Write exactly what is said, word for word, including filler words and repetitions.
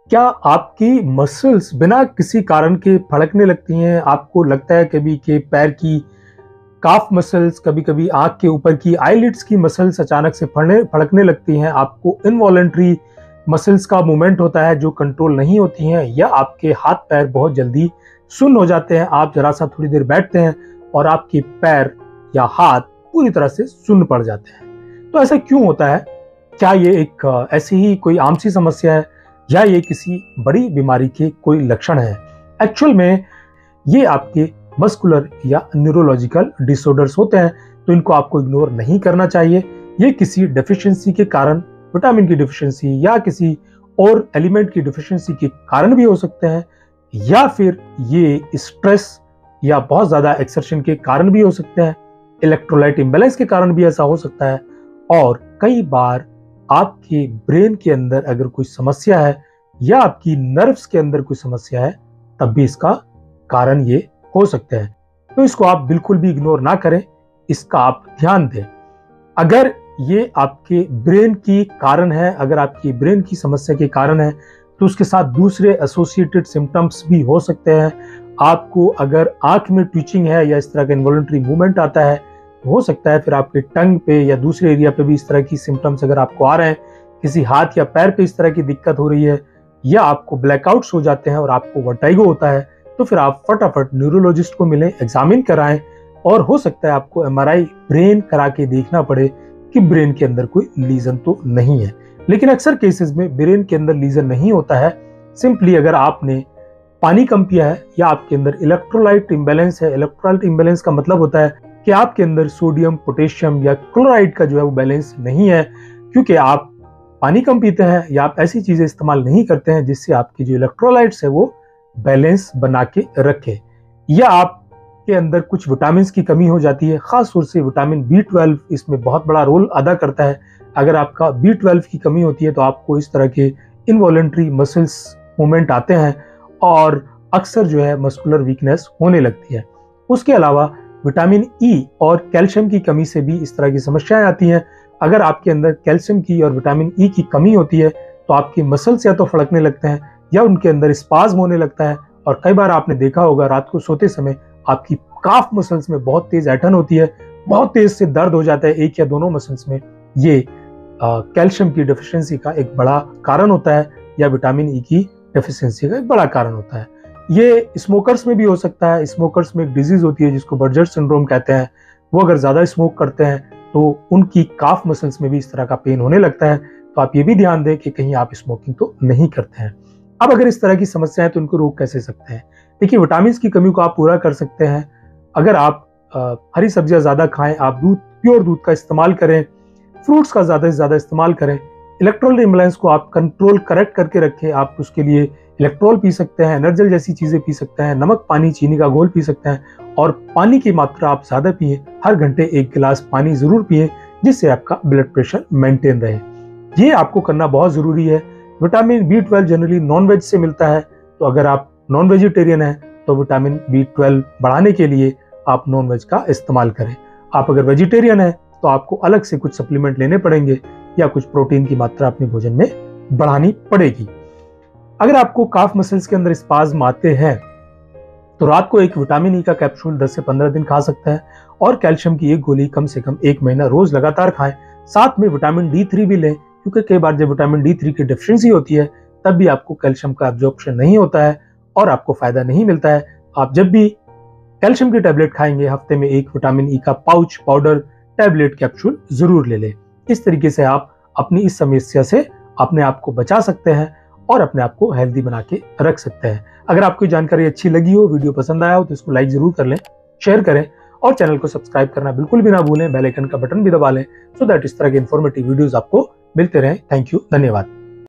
क्या आपकी मसल्स बिना किसी कारण के फड़कने लगती हैं? आपको लगता है कभी कि पैर की काफ मसल्स, कभी-कभी आँख के ऊपर की आईलिड्स की मसल्स अचानक से फड़ने फड़कने लगती हैं। आपको इनवॉलंटरी मसल्स का मूवमेंट होता है जो कंट्रोल नहीं होती हैं, या आपके हाथ-पैर बहुत जल्दी सुन्न हो जाते हैं। आप ज़रा-सा थोड़ी देर बैठते हैं और आपके पैर या हाथ पूरी तरह से सुन्न पड़ जाते हैं। तो ऐसा क्यों होता है? क्या ये एक ऐसी ही कोई आम सी समस्या है, या ये किसी बड़ी बीमारी के कोई लक्षण है? एक्चुअल में ये आपके मस्कुलर या न्यूरोलॉजिकल डिसऑर्डर्स होते हैं, तो इनको आपको इग्नोर नहीं करना चाहिए। ये किसी डेफिशिएंसी के कारण, विटामिन की डेफिशिएंसी या किसी और एलिमेंट की डेफिशिएंसी के कारण भी हो सकते हैं, या फिर ये स्ट्रेस या बहुत ज्यादा एक्सर्शन के कारण भी हो सकते हैं। इलेक्ट्रोलाइट इम्बैलेंस के कारण भी ऐसा हो सकता है, और कई बार आपके ब्रेन के अंदर अगर कोई समस्या है या आपकी नर्व्स के अंदर कोई समस्या है, तब भी इसका कारण ये हो सकते हैं। तो इसको आप बिल्कुल भी इग्नोर ना करें, इसका आप ध्यान दें। अगर ये आपके ब्रेन की कारण है, अगर आपकी ब्रेन की समस्या के कारण है, तो उसके साथ दूसरे एसोसिएटेड सिम्टम्स भी हो सकते हैं। आपको अगर आंख में ट्विचिंग है या इस तरह का इनवॉलंटरी मूवमेंट आता है, हो सकता है फिर आपके टंग पे या दूसरे एरिया पे भी इस तरह की सिम्टम्स अगर आपको आ रहे हैं, किसी हाथ या पैर पे इस तरह की दिक्कत हो रही है, या आपको ब्लैकआउट्स हो जाते हैं और आपको वर्टाइगो होता है, तो फिर आप फटाफट न्यूरोलॉजिस्ट को मिलें, एग्जामिन कराएं, और हो सकता है आपको एमआरआई ब्रेन करा के देखना पड़े कि ब्रेन के अंदर कोई लीजन तो नहीं है। लेकिन अक्सर केसेस में ब्रेन के अंदर लीजन नहीं होता है। सिंपली अगर आपने पानी कम पिया है या आपके अंदर इलेक्ट्रोलाइट इम्बैलेंस है। इलेक्ट्रोलाइट इम्बैलेंस का मतलब होता है कि आपके अंदर सोडियम, पोटेशियम या क्लोराइड का जो है वो बैलेंस नहीं है, क्योंकि आप पानी कम पीते हैं या आप ऐसी चीजें इस्तेमाल नहीं करते हैं जिससे आपकी जो इलेक्ट्रोलाइट्स है वो बैलेंस बना के रखे, या आपके अंदर कुछ विटामिन की कमी हो जाती है। खास तौर से विटामिन बी ट्वेल्व इसमें बहुत बड़ा रोल अदा करता है। अगर आपका बी ट्वेल्व की कमी होती है तो आपको इस तरह के इनवॉलंटरी मसल्स मूवमेंट आते हैं और अक्सर जो है मस्कुलर वीकनेस होने लगती है। उसके अलावा विटामिन ई और कैल्शियम की कमी से भी इस तरह की समस्याएं आती हैं। अगर आपके अंदर कैल्शियम की और विटामिन ई की कमी होती है तो आपके मसल्स या तो फड़कने लगते हैं या उनके अंदर स्पाज्म होने लगता है, और कई बार आपने देखा होगा रात को सोते समय आपकी काफ मसल्स में बहुत तेज ऐठन होती है, बहुत तेज से दर्द हो जाता है एक या दोनों मसल्स में। ये कैल्शियम की डेफिशिएंसी का एक बड़ा कारण होता है, या विटामिन ई की डेफिशिएंसी का एक बड़ा कारण होता है। ये स्मोकर्स में भी हो सकता है। स्मोकर्स में एक डिजीज होती है जिसको बर्जर सिंड्रोम कहते हैं। वो अगर ज्यादा स्मोक करते हैं तो उनकी काफ मसल्स में भी इस तरह का पेन होने लगता है। तो आप ये भी ध्यान दें कि कहीं आप स्मोकिंग तो नहीं करते हैं। अब अगर इस तरह की समस्या है तो उनको रोक कैसे सकते हैं? देखिए, विटामिन की कमी को आप पूरा कर सकते हैं अगर आप आ, हरी सब्जियां ज्यादा खाएं, आप दूध, प्योर दूध का इस्तेमाल करें, फ्रूट्स का ज्यादा से ज्यादा इस्तेमाल करें, इलेक्ट्रोल इम्बैलेंस को आप कंट्रोल करेक्ट करके रखें। आप उसके लिए इलेक्ट्रोल पी सकते हैं, एनर्जल जैसी चीजें पी सकते हैं, नमक पानी चीनी का घोल पी सकते हैं, और पानी की मात्रा आप ज्यादा पिए। हर घंटे एक गिलास पानी जरूर पिए जिससे आपका ब्लड प्रेशर मेंटेन रहे। ये आपको करना बहुत जरूरी है। Vitamin B twelve generally non veg से मिलता है, तो अगर आप नॉन वेजिटेरियन हैं तो विटामिन बी ट्वेल्व बढ़ाने के लिए आप नॉन वेज का इस्तेमाल करें। आप अगर वेजिटेरियन हैं तो आपको अलग से कुछ सप्लीमेंट लेने पड़ेंगे या कुछ प्रोटीन की मात्रा अपने भोजन में बढ़ानी पड़ेगी। अगर आपको काफ मसल्स के अंदर स्पाज्म आते हैं तो रात को एक विटामिन ई का कैप्सूल दस से पंद्रह दिन खा सकता है, और कैल्शियम की एक गोली कम से कम एक महीना रोज लगातार खाएं। साथ में विटामिन डी थ्री भी लें, क्योंकि कई बार जब विटामिन डी थ्री की डेफिशिएंसी होती है तब भी आपको कैल्शियम का एब्जॉर्प्शन नहीं होता है और आपको फायदा नहीं मिलता है। आप जब भी कैल्शियम की टैबलेट खाएंगे, हफ्ते में एक विटामिन ई का पाउच, पाउडर, टैबलेट, कैप्सूल जरूर ले लें। इस तरीके से आप अपनी इस समस्या से अपने आप को बचा सकते हैं और अपने आप को हेल्दी बना के रख सकते हैं। अगर आपको जानकारी अच्छी लगी हो, वीडियो पसंद आया हो, तो इसको लाइक जरूर कर लें, शेयर करें, और चैनल को सब्सक्राइब करना बिल्कुल भी ना भूलें। बेल आइकन का बटन भी दबा लें, सो दैट इस तरह के इंफॉर्मेटिव वीडियोस आपको मिलते रहें। थैंक यू, धन्यवाद।